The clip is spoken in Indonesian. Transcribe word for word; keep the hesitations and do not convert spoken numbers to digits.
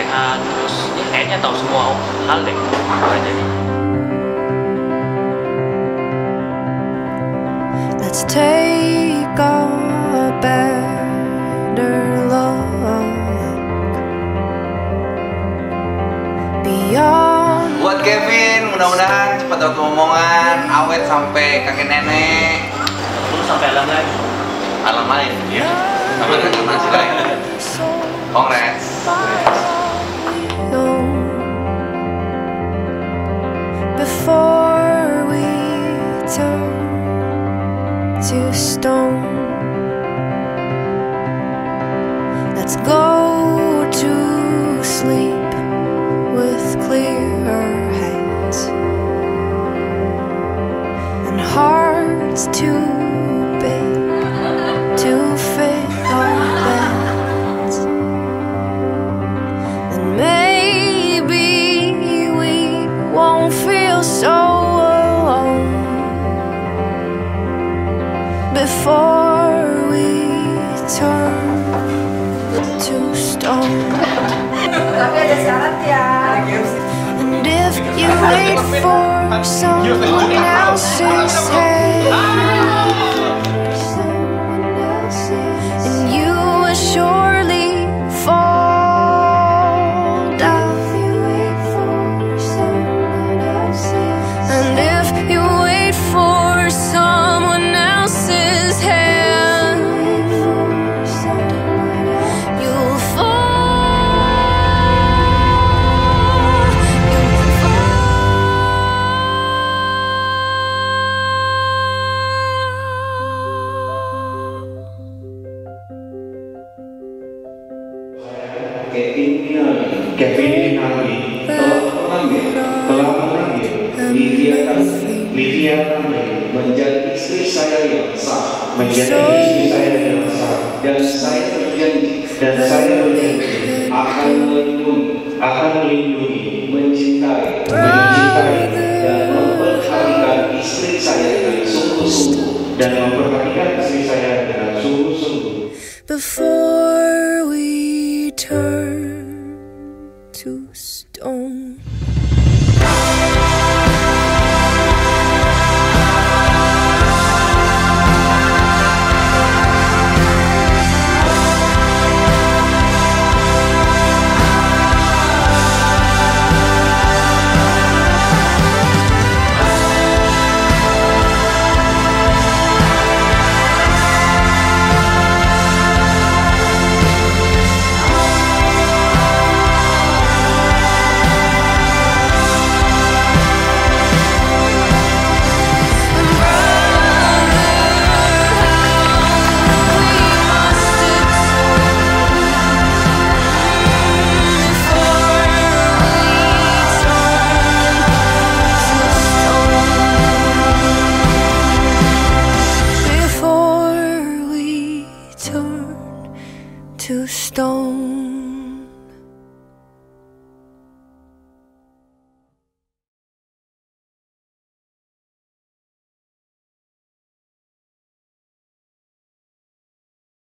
sehat, terus ya kayaknya tahu semua hal deh pokoknya. Jadi let's take a better look beyond. Buat Kevin, mudah-mudahan cepat dapat omongan, awet sampai kakek nenek. terus sampai alam lagi. Alam lain, ya. Sampai reinkarnasi lain. Kongres. Before we turn to stone, let's go to sleep with clearer heads and hearts too big to fit our beds. And maybe we won't feel so alone before we turn to stone. Tapi ada syarat ya. And if you wait for someone else's hand, and you will surely fall down. And if you wait for someone else's hand, you'll fall. You'll Kevin Minali, Kevin Minali telah mengambil, telah mengambil Lydia Tanri, Lydia Tanri menjadi istri saya yang sah, menjadi istri saya yang sah, dan saya berjanji, dan saya berjanji akan melindungi, akan melindungi, mencintai, mencintai, dan memperhatikan istri saya dengan sungguh-sungguh, dan memperhatikan istri saya dengan sungguh-sungguh. before we turn to stone.